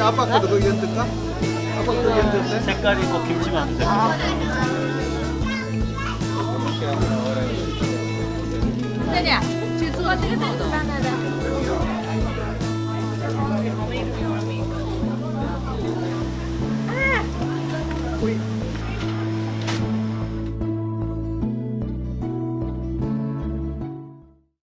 아빠 것도 거기 얹을까? 아빠 거기 얹을래? 색깔 있고 김치만 돼. 네, 去做这个豆豆。